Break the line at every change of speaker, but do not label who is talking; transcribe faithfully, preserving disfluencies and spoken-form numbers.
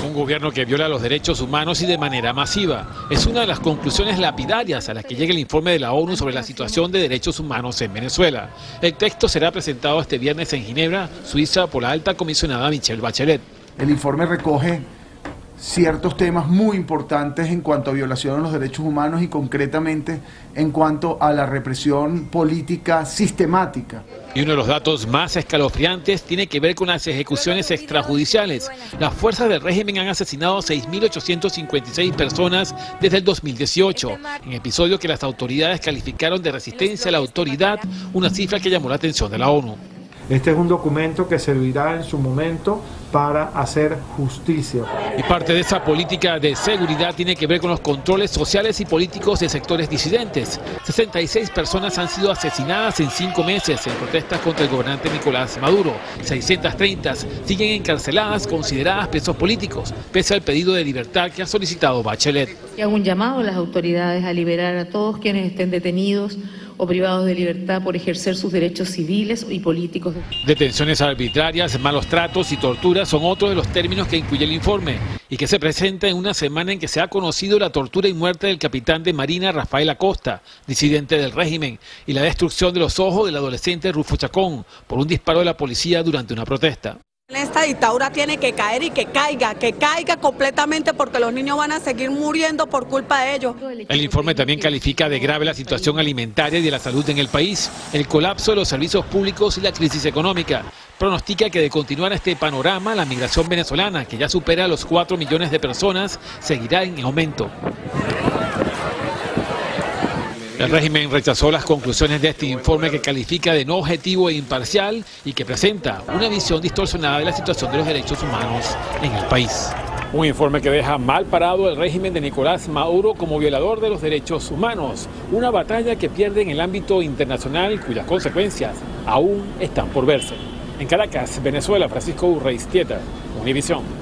Un gobierno que viola los derechos humanos y de manera masiva. Es una de las conclusiones lapidarias a las que llega el informe de la ONU sobre la situación de derechos humanos en Venezuela. El texto será presentado este viernes en Ginebra, Suiza, por la alta comisionada Michelle Bachelet.
El informe recoge ciertos temas muy importantes en cuanto a violación de los derechos humanos y concretamente en cuanto a la represión política sistemática.
Y uno de los datos más escalofriantes tiene que ver con las ejecuciones extrajudiciales. Las fuerzas del régimen han asesinado a seis mil ochocientas cincuenta y seis personas desde el dos mil dieciocho, en episodios que las autoridades calificaron de resistencia a la autoridad, una cifra que llamó la atención de la ONU.
Este es un documento que servirá en su momento para hacer justicia.
Y parte de esa política de seguridad tiene que ver con los controles sociales y políticos de sectores disidentes. sesenta y seis personas han sido asesinadas en cinco meses en protestas contra el gobernante Nicolás Maduro. seiscientas treinta siguen encarceladas, consideradas presos políticos, pese al pedido de libertad que ha solicitado Bachelet.
Y hago un llamado a las autoridades a liberar a todos quienes estén detenidos o privados de libertad por ejercer sus derechos civiles y políticos.
Detenciones arbitrarias, malos tratos y torturas son otros de los términos que incluye el informe y que se presenta en una semana en que se ha conocido la tortura y muerte del capitán de Marina Rafael Acosta, disidente del régimen, y la destrucción de los ojos del adolescente Rufo Chacón por un disparo de la policía durante una protesta.
Esta dictadura tiene que caer y que caiga, que caiga completamente porque los niños van a seguir muriendo por culpa de ellos.
El informe también califica de grave la situación alimentaria y de la salud en el país, el colapso de los servicios públicos y la crisis económica. Pronostica que de continuar este panorama, la migración venezolana, que ya supera los cuatro millones de personas, seguirá en aumento. El régimen rechazó las conclusiones de este informe que califica de no objetivo e imparcial y que presenta una visión distorsionada de la situación de los derechos humanos en el país. Un informe que deja mal parado el régimen de Nicolás Maduro como violador de los derechos humanos. Una batalla que pierde en el ámbito internacional cuyas consecuencias aún están por verse. En Caracas, Venezuela, Francisco Urreistieta, Univisión.